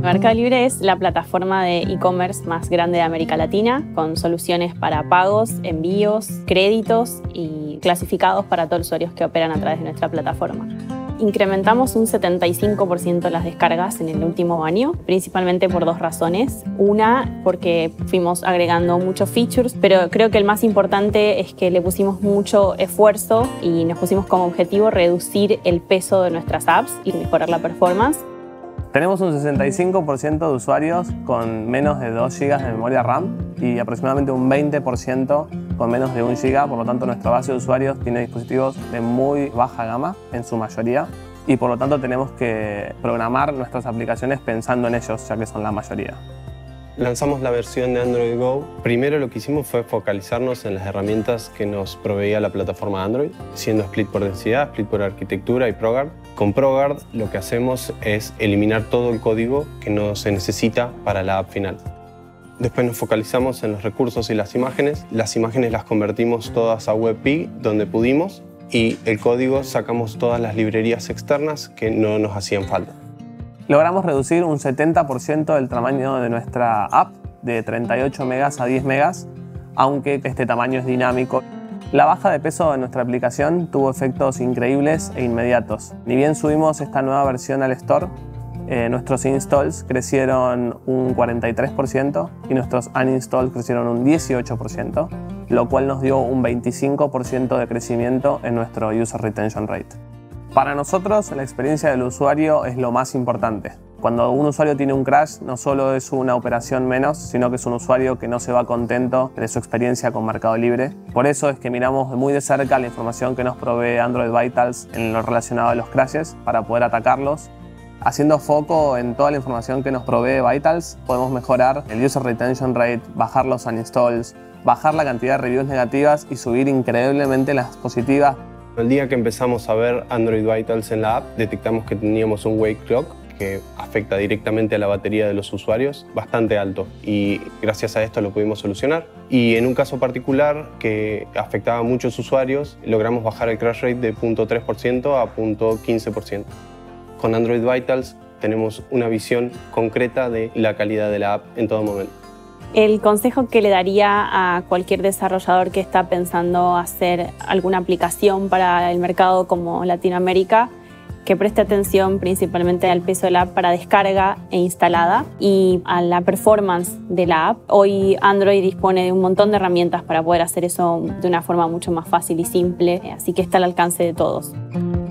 Mercado Libre es la plataforma de e-commerce más grande de América Latina, con soluciones para pagos, envíos, créditos y clasificados para todos los usuarios que operan a través de nuestra plataforma. Incrementamos un 75% las descargas en el último año, principalmente por dos razones. Una, porque fuimos agregando muchos features, pero creo que el más importante es que le pusimos mucho esfuerzo y nos pusimos como objetivo reducir el peso de nuestras apps y mejorar la performance. Tenemos un 65% de usuarios con menos de 2 GB de memoria RAM y aproximadamente un 20% con menos de 1 GB, por lo tanto nuestra base de usuarios tiene dispositivos de muy baja gama en su mayoría y por lo tanto tenemos que programar nuestras aplicaciones pensando en ellos, ya que son la mayoría. Lanzamos la versión de Android Go. Primero lo que hicimos fue focalizarnos en las herramientas que nos proveía la plataforma Android, siendo Split por densidad, Split por arquitectura y ProGuard. Con ProGuard lo que hacemos es eliminar todo el código que no se necesita para la app final. Después nos focalizamos en los recursos y las imágenes. Las imágenes las convertimos todas a WebP donde pudimos y el código sacamos todas las librerías externas que no nos hacían falta. Logramos reducir un 70% del tamaño de nuestra app, de 38 megas a 10 megas, aunque este tamaño es dinámico. La baja de peso de nuestra aplicación tuvo efectos increíbles e inmediatos. Ni bien subimos esta nueva versión al store, nuestros installs crecieron un 43% y nuestros uninstalls crecieron un 18%, lo cual nos dio un 25% de crecimiento en nuestro user retention rate. Para nosotros, la experiencia del usuario es lo más importante. Cuando un usuario tiene un crash, no solo es una operación menos, sino que es un usuario que no se va contento de su experiencia con Mercado Libre. Por eso es que miramos muy de cerca la información que nos provee Android Vitals en lo relacionado a los crashes para poder atacarlos. Haciendo foco en toda la información que nos provee Vitals, podemos mejorar el user retention rate, bajar los uninstalls, bajar la cantidad de reviews negativas y subir increíblemente las positivas. El día que empezamos a ver Android Vitals en la app, detectamos que teníamos un wake clock que afecta directamente a la batería de los usuarios, bastante alto, y gracias a esto lo pudimos solucionar. Y en un caso particular que afectaba a muchos usuarios, logramos bajar el crash rate de 0.3% a 0.15%. Con Android Vitals tenemos una visión concreta de la calidad de la app en todo momento. El consejo que le daría a cualquier desarrollador que está pensando hacer alguna aplicación para el mercado como Latinoamérica, que preste atención principalmente al peso de la app para descarga e instalada y a la performance de la app. Hoy Android dispone de un montón de herramientas para poder hacer eso de una forma mucho más fácil y simple, así que está al alcance de todos.